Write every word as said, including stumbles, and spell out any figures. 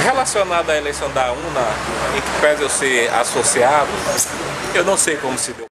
relacionado à eleição da UNA, em que pese eu ser associado, eu não sei como se deu.